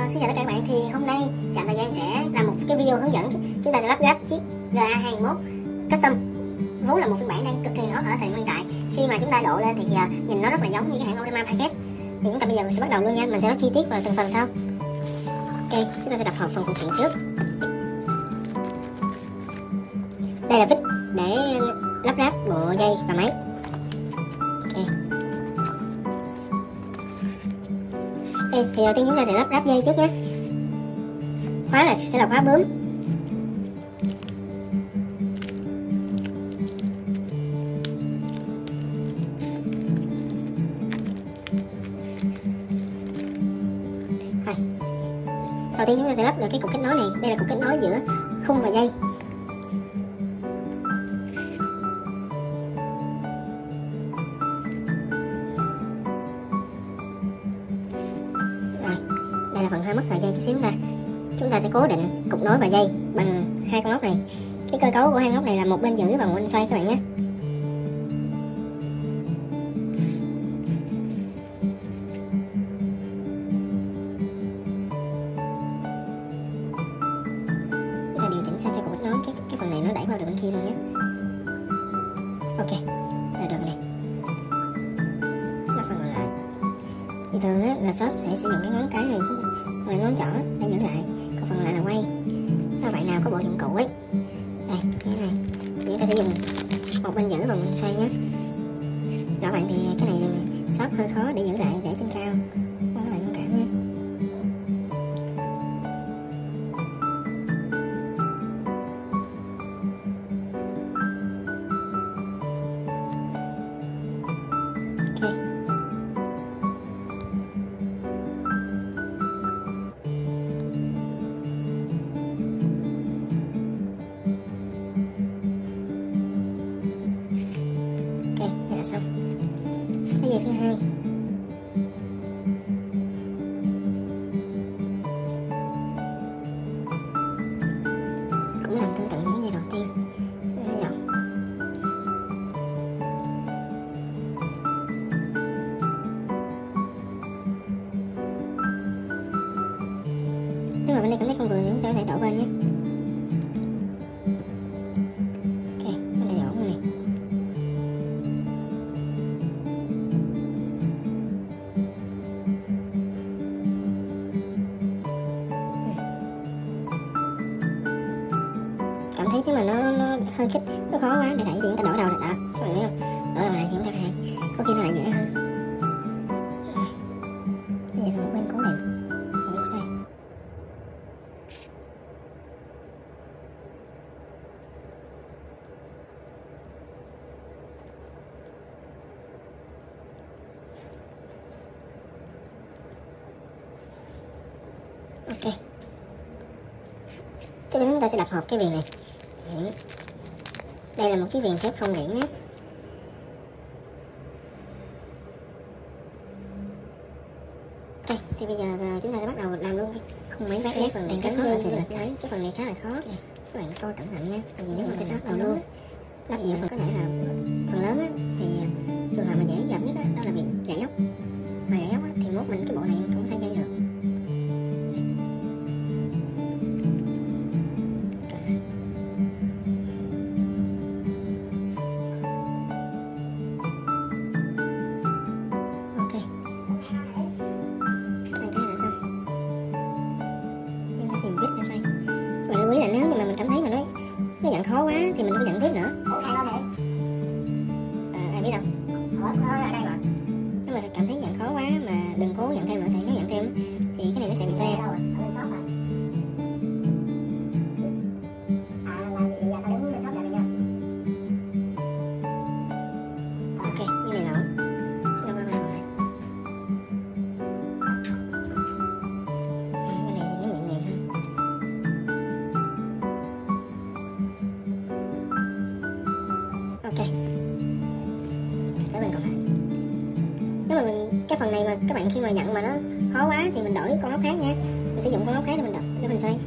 Xin chào tất cả các bạn. Thì hôm nay Trạm Thời Gian sẽ làm một cái video hướng dẫn chúng ta sẽ lắp ráp chiếc GA21 Custom, vốn là một phiên bản đang cực kỳ hot ở thời điểm hiện tại. Khi mà chúng ta độ lên thì nhìn nó rất là giống như cái hãng Audemars Piguet. Thì chúng ta bây giờ mình sẽ bắt đầu luôn nha, mình sẽ nói chi tiết vào từng phần sau. Ok, chúng ta sẽ đập hộp phần phụ kiện trước. Đây là vít để lắp ráp bộ dây và máy. Ok. Đây, thì đầu tiên chúng ta sẽ lắp ráp dây trước nhé. Khóa sẽ là khóa bướm. Rồi. Đầu tiên chúng ta sẽ lắp được cái cục kết nối này. Đây là cục kết nối giữa khung và dây. Đây là phần hơi mất thời gian chút xíu ta. Chúng ta sẽ cố định cục nối và dây bằng hai con ốc này. Cái cơ cấu của hai con ốc này là một bên giữ và một bên xoay các bạn nhé. Chúng ta điều chỉnh sao cho cục kết nối cái phần này nó đẩy qua được bên kia luôn nhé. Ok, là được này. Là phần còn lại. Thì thường á, là shop sẽ sử dụng cái ngón cái này, rồi ngón trỏ để giữ lại, còn phần lại là quay. Nếu bạn nào có bộ dụng cụ ấy, đây cái này thì chúng ta sẽ dùng một bên giữ và một bên xoay nhé. Rõ bạn thì cái này shop hơi khó để giữ lại để trên cao, các bạn thông cảm nhé. Ok. Là xong. Cái dây thứ hai cũng làm tương tự như cái dây đầu tiên. Chúng ta sẽ dọn. Nếu mà bên đây cảm thấy không vừa thì chúng ta có thể đổ bên nhé. Ok, bên đây ổn rồi này. Cảm thấy nếu mà nó hơi kích, nó khó quá để đẩy thì chúng ta đổ đầu lại, các bạn thấy không? Đổ đầu lại thì chúng ta phải, có khi nó lại dễ hơn. Bây giờ là một bên cố định, một bên xoay. Ok. Tiếp đến chúng ta sẽ đập hộp cái viền này. Đây là một chiếc viền thép không rỉ nhé. Ok, thì bây giờ chúng ta sẽ bắt đầu làm luôn cái khung máy vát phần này. Cái phần này khá là khó. Các bạn coi cẩn thận nha. Tại vì nếu mà ta sẽ bắt đầu luôn lắp gì có thể là phần lớn á, thì trường hợp mà dễ gặp nhất đó là việc gãy ốc. Mà gãy ốc thì mốt mình cái bộ này mình cũng phải dây được. Bạn lưu ý là nếu như mà mình cảm thấy mà nó dặn khó quá thì mình không dặn tiếp nữa. Ai biết đâu. Nếu mà cảm thấy dặn khó quá mà đừng cố dặn thêm nữa, thì nếu dặn thêm thì cái này nó sẽ bị tê. Ok, như này là ok. Tới bên còn lại. Nếu mà cái phần này mà các bạn khi mà dặn mà nó khó quá thì mình đổi con ốc khác nha. Mình sử dụng con ốc khác để mình đập, để mình xoay.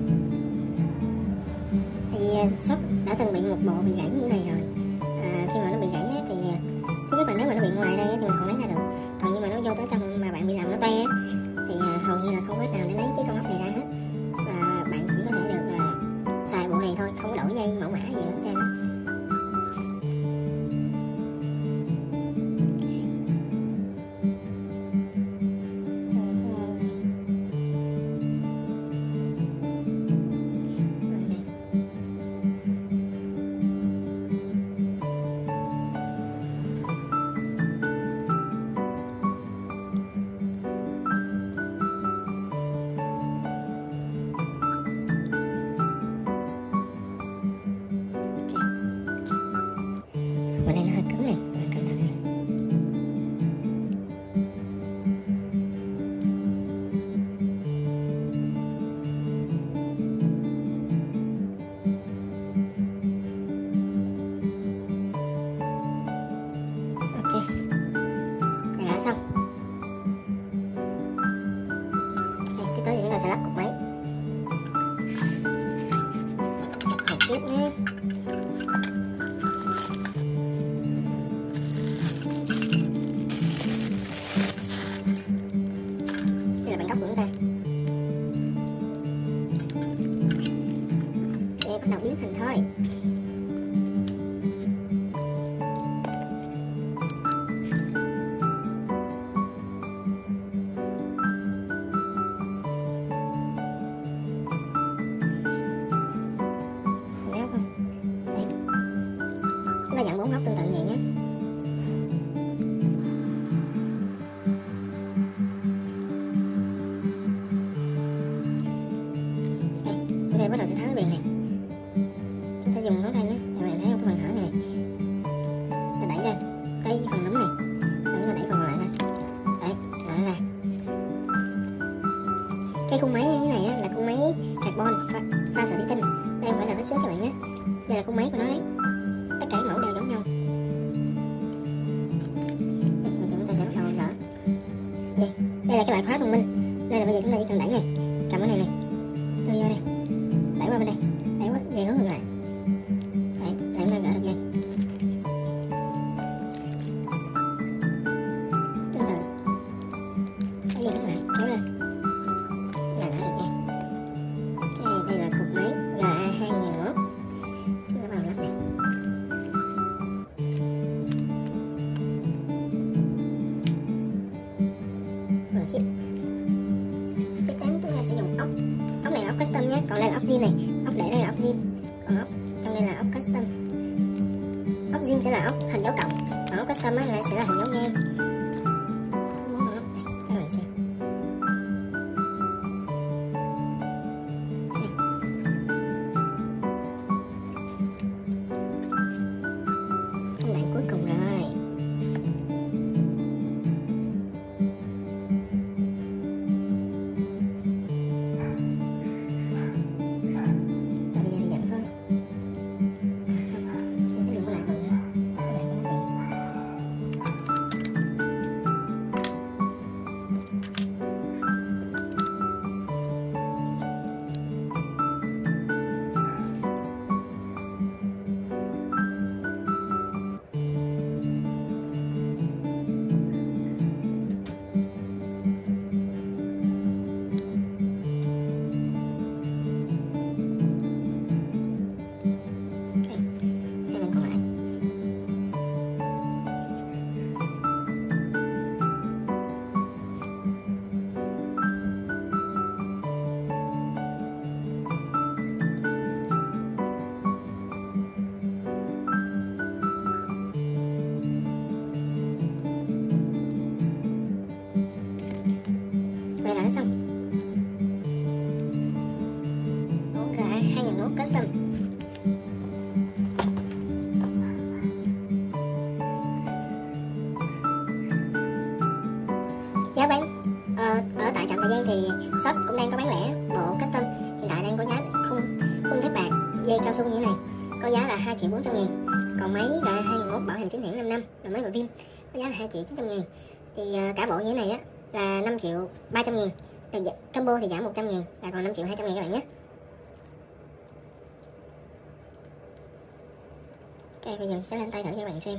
Thì shop đã từng bị một bộ bị gãy như thế này rồi. Khi mà nó bị gãy thì thứ nhất là nếu mà nó bị ngoài đây thì mình còn lấy ra được. Còn nhưng mà nó vô tới trong mà bạn bị làm nó te thì hầu như là không có cách nào để lấy Tiếp tới thì chúng ta sẽ lắp cục máy. Một chút nhé. Đây là bản gốc của chúng ta. Để bắt đầu biến hình thôi. Nó dạng 4 góc tương tự vậy nhé. Đây bắt đầu sẽ tháo cái viền này. Chúng ta dùng ngón tay nhé. Các bạn thấy không, cái phần thở này sẽ đẩy lên cái phần nấm này, chúng ta đẩy phần lại lên. Đấy, lại ra. Cái khung máy như thế này là khung máy carbon pha sợi thủy tinh. Đây không phải là vết xước các bạn nhé. Đây là khung máy của nó đấy. Tất cả các mẫu đều giống nhau. Chúng ta sẽ bắt đầu gỡ. Đây là cái loại khóa thông minh. Đây là bây giờ chúng ta chỉ cần đẩy này, cầm cái này này, đưa vô đây, đẩy qua bên đây, đẩy qua về hướng ngược lại. Đấy, để chúng ta gỡ được dây. Tương tự, đẩy về hướng lại, kéo lên, là gỡ được dây. Đây là cục máy GA2001. Chúng ta vào lắp này. Ốc này là ốc custom nhé, còn đây là ốc zin này, ốc để đây là ốc zin, còn ốc trong đây là ốc custom. Ốc zin sẽ là ốc hình dấu cộng, còn ốc custom là sẽ là hình dấu ngang. Muốn ốc này cho các bạn xem. Công đoạn cuối cùng rồi. Vậy là xong. Món GA2001 custom. Giá bán ở tại Trạm Thời Gian thì shop cũng đang có bán lẻ bộ custom, hiện tại đang có giá khung thép bạc dây cao su như thế này, có giá là 2.400.000. Còn máy GA2001 bảo hành chính hãng 5 năm, rồi máy và pin có giá là 2.900.000. Thì cả bộ như thế này á là 5.300.000. Combo thì giảm 100.000 là còn 5.200.000 các bạn nhé. Ok, bây giờ mình sẽ lên tay thử cho các bạn xem.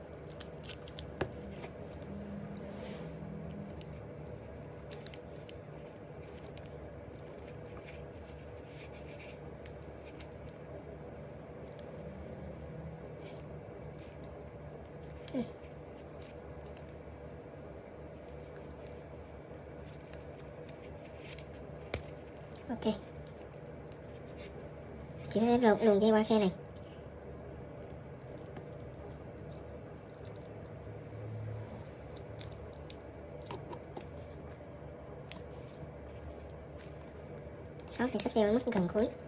Ok, chị sẽ luồn dây qua khe này. Shop thì sắp đeo mất gần cuối.